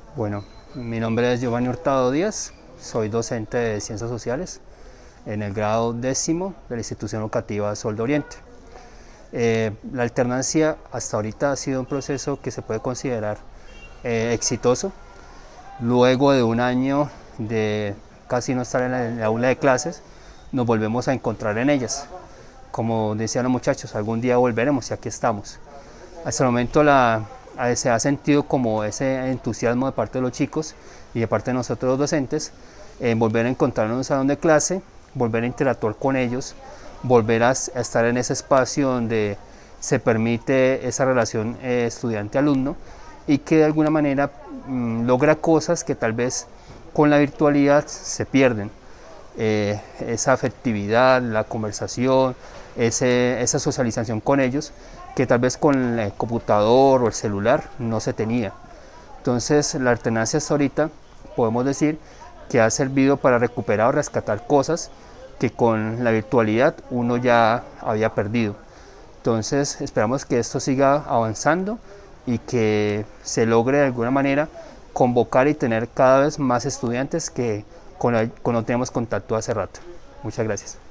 Bueno, mi nombre es Giovanni Hurtado Díaz, soy docente de Ciencias Sociales en el grado 10º de la institución educativa Sol de Oriente. La alternancia hasta ahorita ha sido un proceso que se puede considerar exitoso. Luego de un año de casi no estar en la aula de clases, nos volvemos a encontrar en ellas. Como decían los muchachos, algún día volveremos y aquí estamos. Hasta el momento se ha sentido como ese entusiasmo de parte de los chicos y de parte de nosotros los docentes en volver a encontrarnos en un salón de clase, volver a interactuar con ellos, volver a estar en ese espacio donde se permite esa relación estudiante-alumno y que de alguna manera logra cosas que tal vez con la virtualidad se pierden. Esa afectividad, la conversación, esa socialización con ellos que tal vez con el computador o el celular no se tenía. Entonces la alternancia hasta ahorita podemos decir que ha servido para recuperar o rescatar cosas que con la virtualidad uno ya había perdido. Entonces esperamos que esto siga avanzando y que se logre de alguna manera convocar y tener cada vez más estudiantes que con los teníamos contacto hace rato. Muchas gracias.